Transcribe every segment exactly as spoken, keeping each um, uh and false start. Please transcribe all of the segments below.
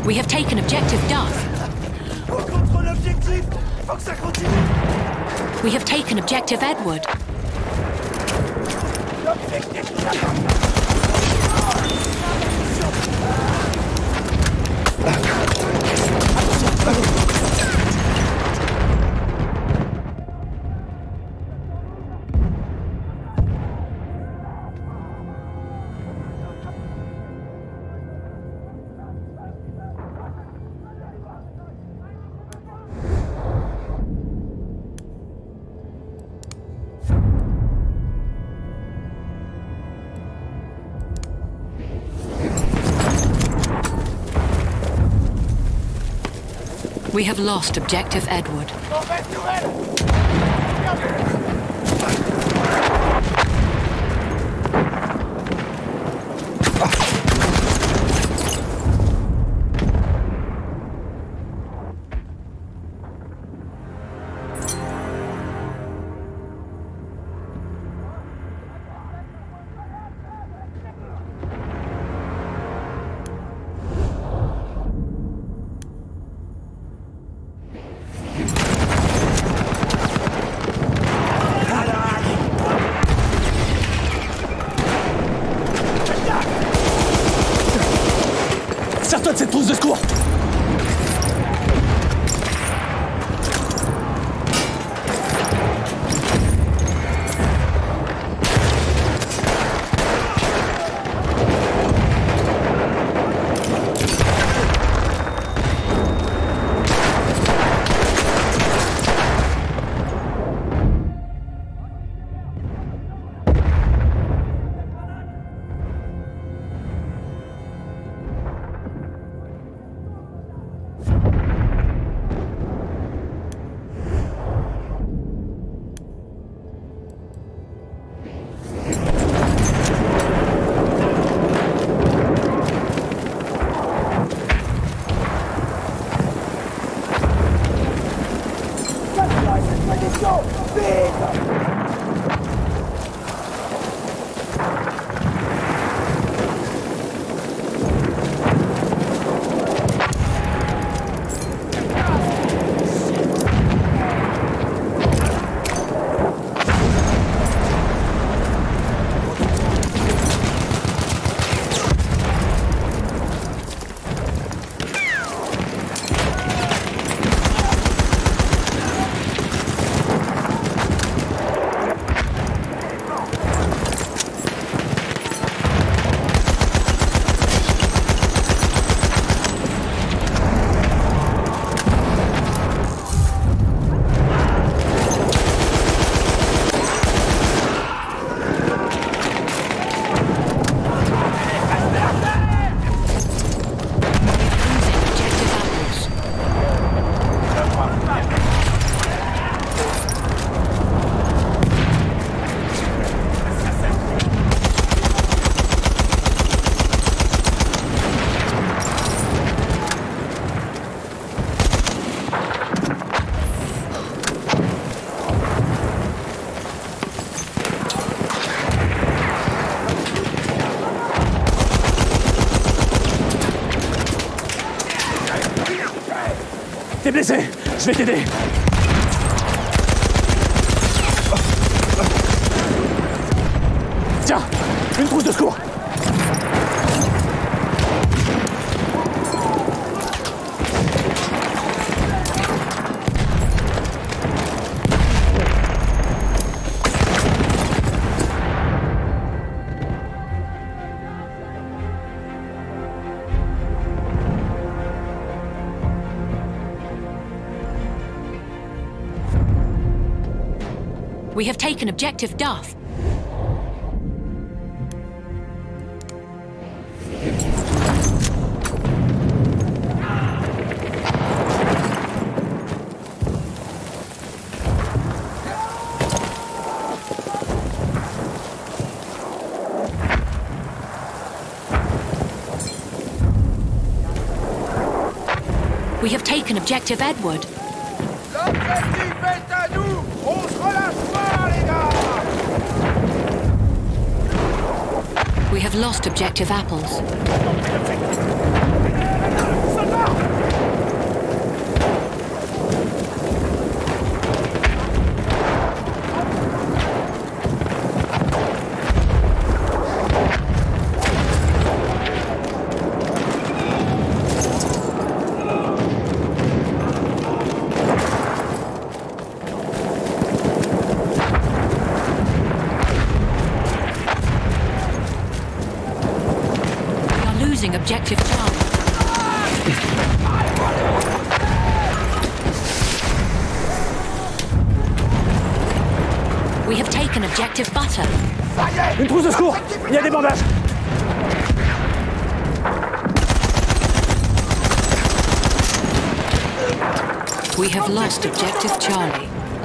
We have taken objective Duff. On contrôle l'objectif. Faut que ça continue. We have taken objective Edward. L'objectif. We have lost objective Edward. Sers-toi de cette trousse de secours! T'es blessé, je vais t'aider. Tiens, une trousse de secours. We have taken objective Duff. We have taken objective Edward. L'objectif est à nous! On se relâche pas, les gars! We have lost objective Apples. Soldat! losing objective Charlie. We have taken objective Butter. Une trousse de secours! Il y a des bandages! We have lost objective Charlie.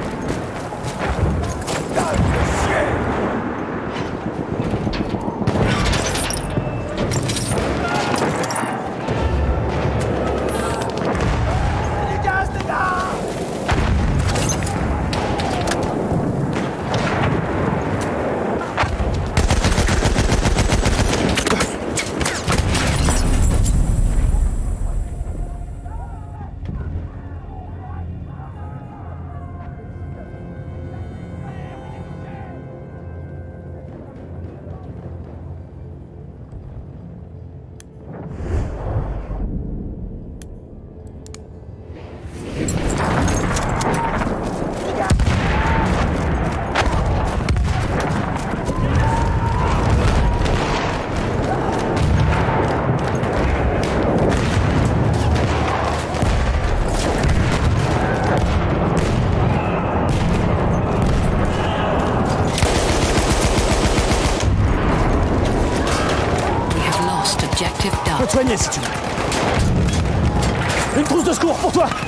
Je peux te soigner si tu veux. Une trousse de secours pour toi.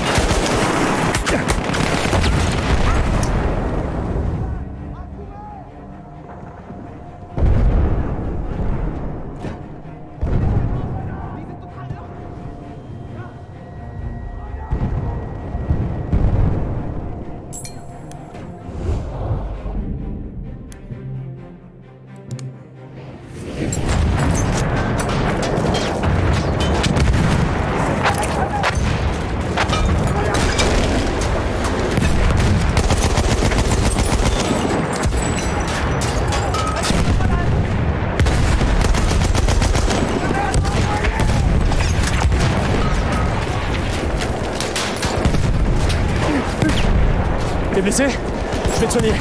T'es blessé? Je vais te soigner.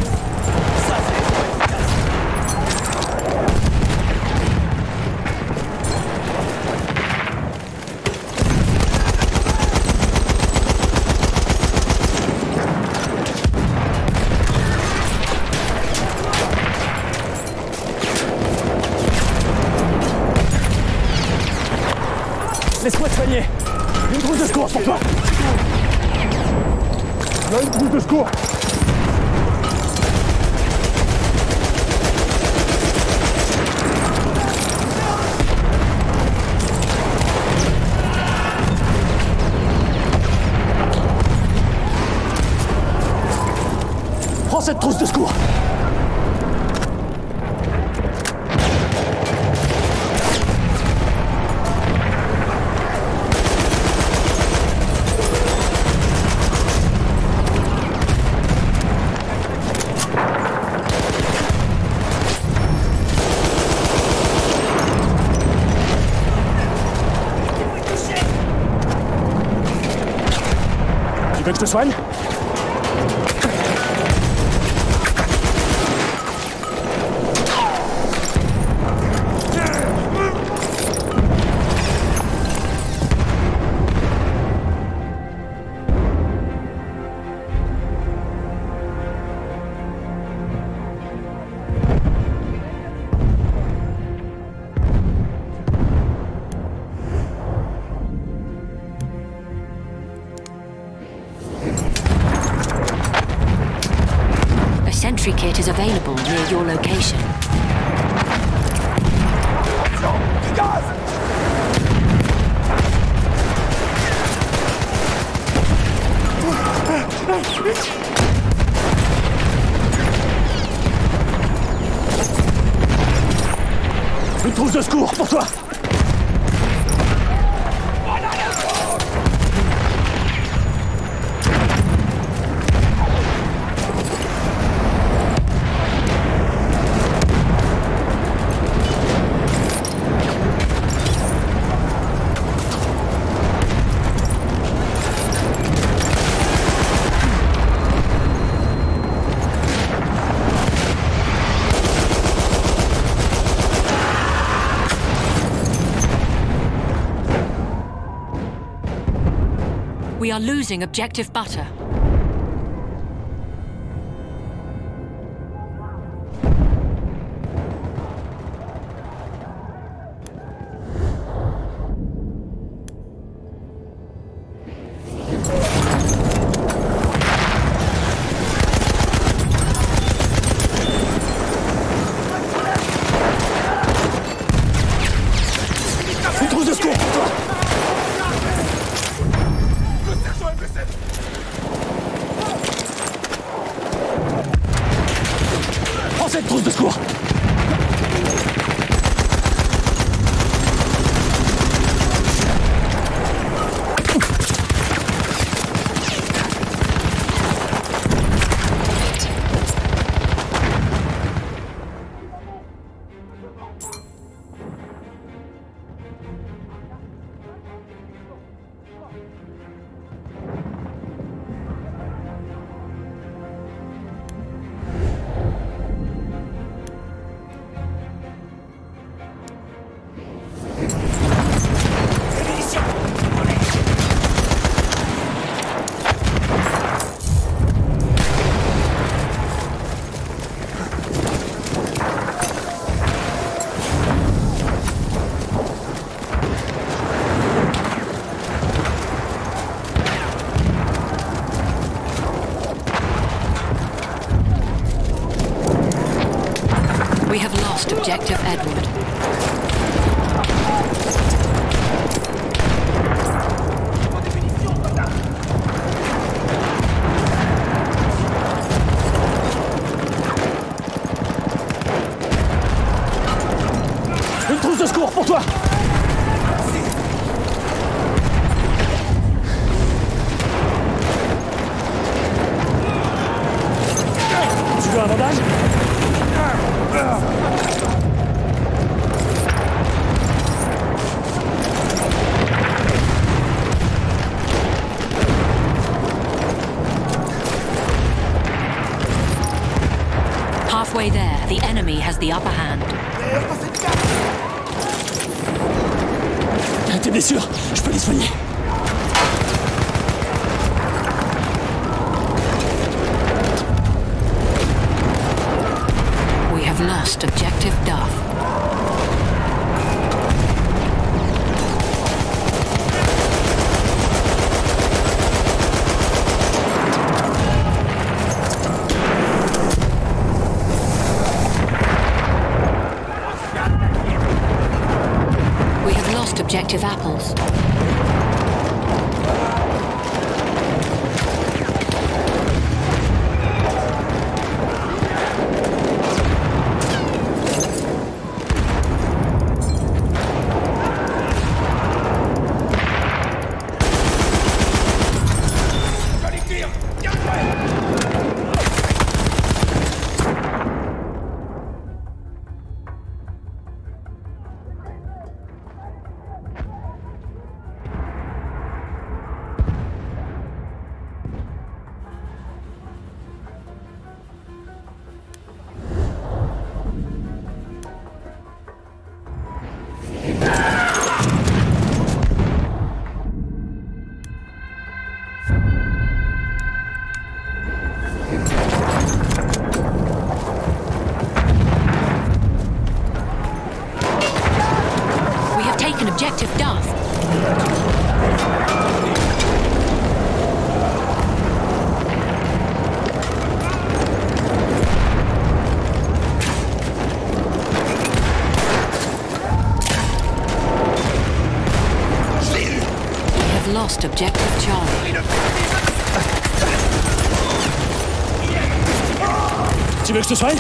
Laisse-moi te soigner. Une trousse de secours pour toi. Là, une trousse de secours. Prends cette trousse de secours. Tu veux que je te soigne? Sentry kit is available near your location. Une trousse de secours pour toi. We are losing objective butter. Une trousse de secours pour toi. Prends cette trousse de secours. We have lost objective Edward. Une trousse de secours pour toi. Tu veux un bandage? Halfway there, the enemy has the upper hand. Tes blessures, je peux les soigner. We have lost objective Duff. We have lost objective Apples. Objective Duff. We have lost objective Charlie. Tu veux que je te soigne?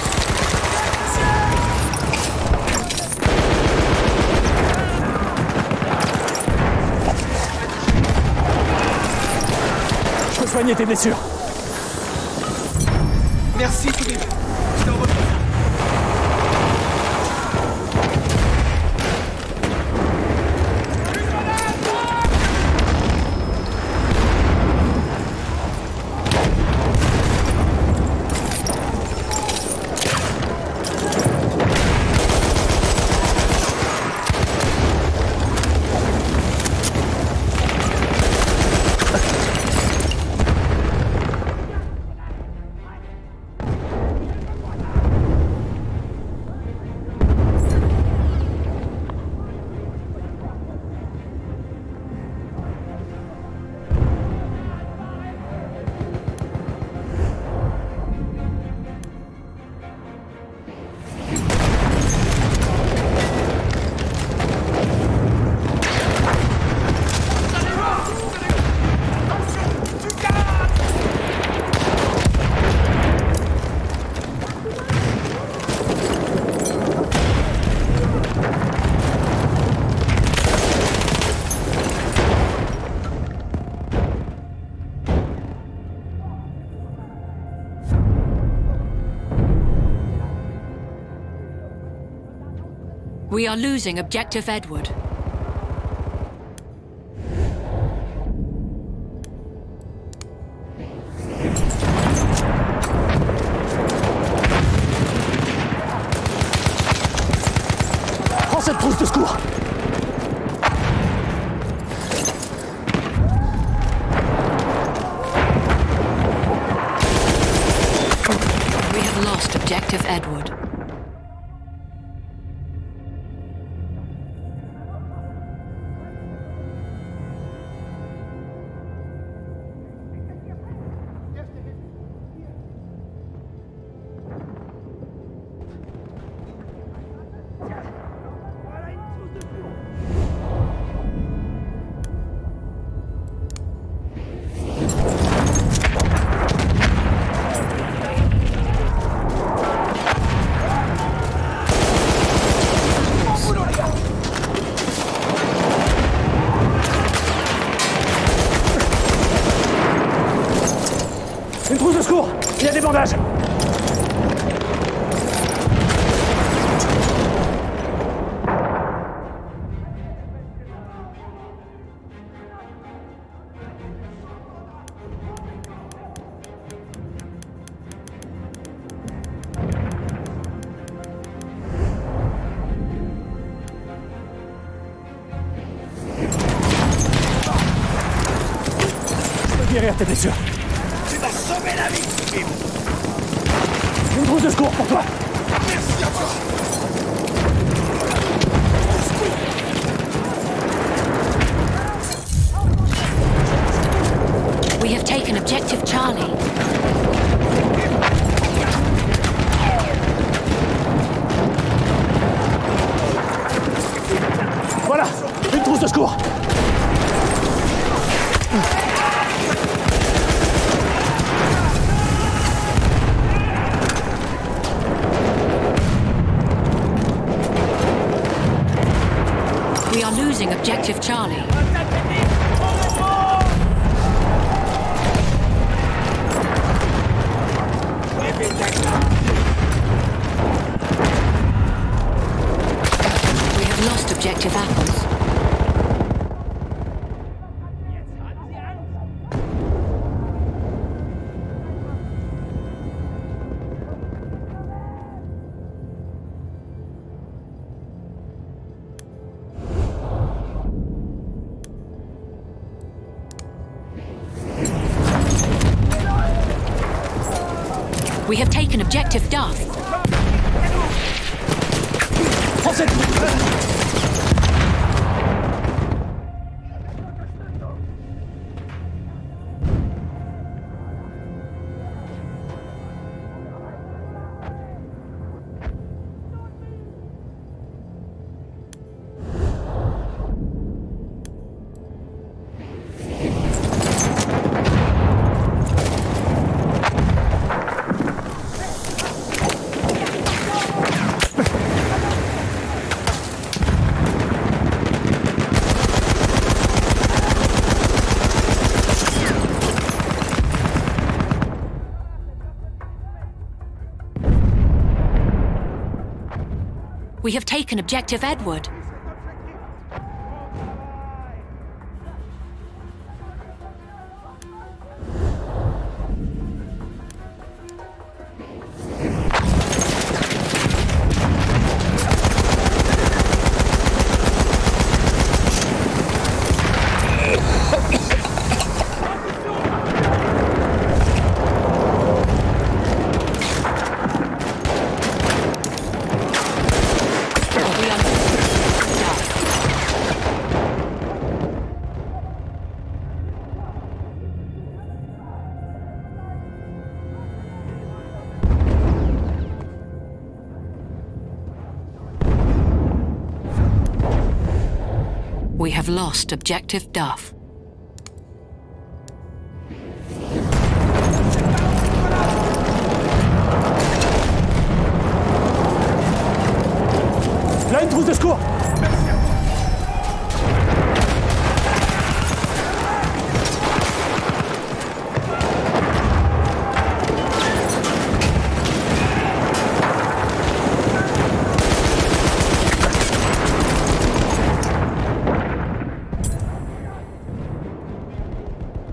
Soigner tes blessures. Merci, Philippe. Je t'en remercie. We are losing Objective Edward. Prends cette trousse de secours. We have lost Objective Edward. Une trousse de secours. Il y a des bandages. Je peux guérir tes blessures. Tu vas sauver la victime. Une trousse de secours pour toi. Merci à toi. We have taken Objective Charlie. Voilà, une trousse de secours. We are losing Objective Charlie. We have lost Objective Apples. We have taken Objective Duff. Prends cette... We have taken Objective Edward. We have lost Objective Duff. Là, une trousse de secours.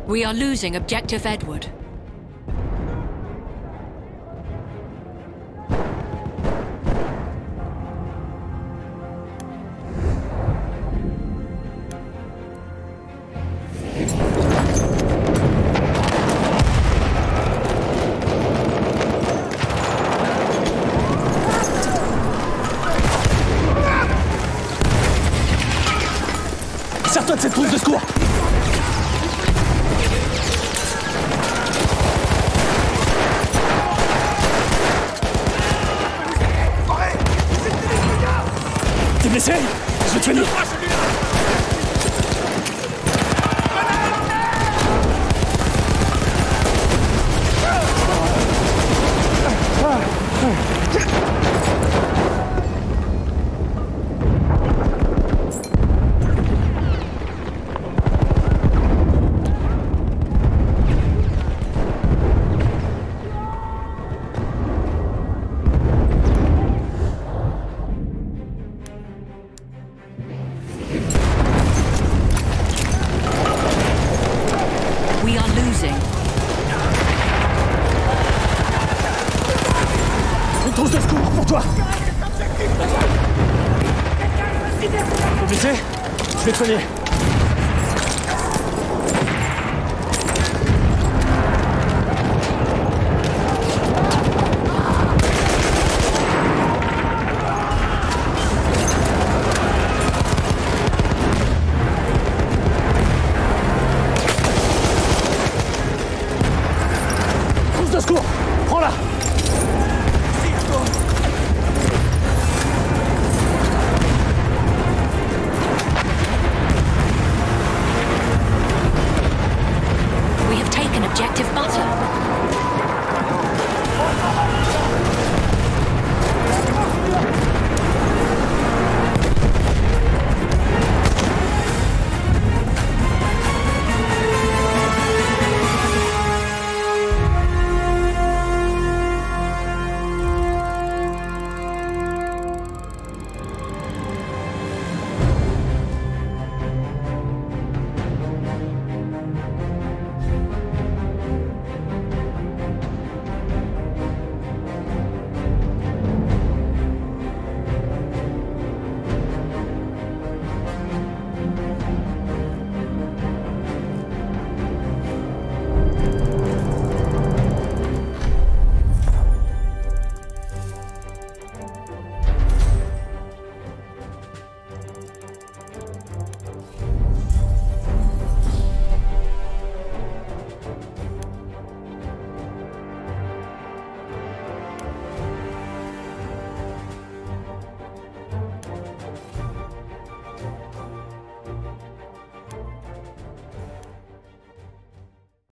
We are losing Objective Edward. Sers-toi de cette trousse de secours! T'es blessé? Je vais te soigner! We are losing. Une trousse de secours pour toi! T'es blessé? Je vais te soigner.